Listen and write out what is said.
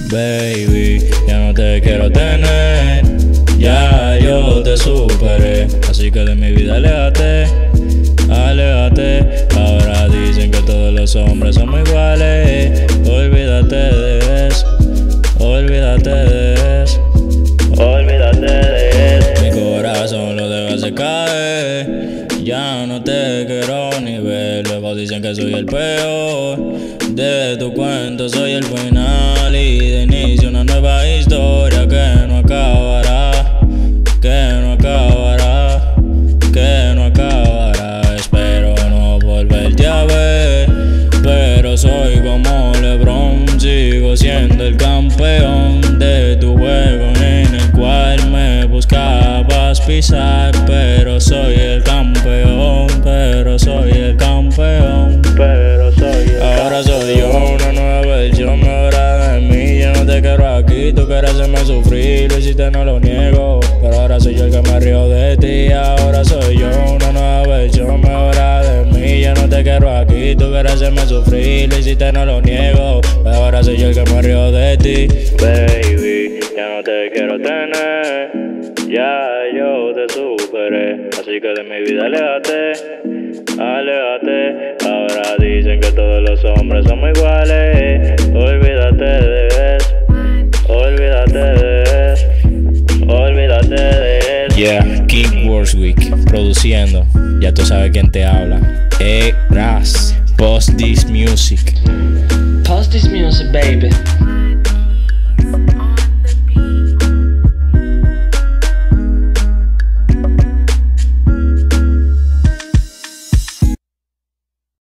Baby, ya no te quiero tener, ya yo te superé, así que de mi vida aléjate, aléjate. Ahora dicen que todos los hombres somos iguales, olvídate de eso, olvídate de eso, olvídate de eso. Mi corazón lo dejaste caer, ya no te quiero ni ver. Luego dicen que soy el peor de tu cuento, soy el final y de inicio una nueva historia que no acabará, que no acabará, que no acabará. Espero no volverte a ver, pero soy como LeBron, sigo siendo el campeón de tu juego en el cual me buscabas pisar, pero soy el campeón, pero soy el campeón, pero soy el ahora soy yo, una nueva versión mejorada de mí. Yo no te quiero aquí, tú quieres hacerme sufrir, lo hiciste, no lo niego, pero ahora soy yo el que me río de ti. Ahora soy yo, una nueva versión mejorada de mí. Yo no te quiero aquí, tú quieres hacerme sufrir, lo hiciste, no lo niego, pero ahora soy yo el que me río de ti. Baby, ya no te quiero tener, ya yo te superé, así que de mi vida aléjate, aléjate. Ahora dicen que todos los hombres somos iguales, olvídate de eso, olvídate de eso, olvídate de eso. Yeah, King Warswick produciendo, ya tú sabes quién te habla. Ras, Post This Music. Post this music, baby.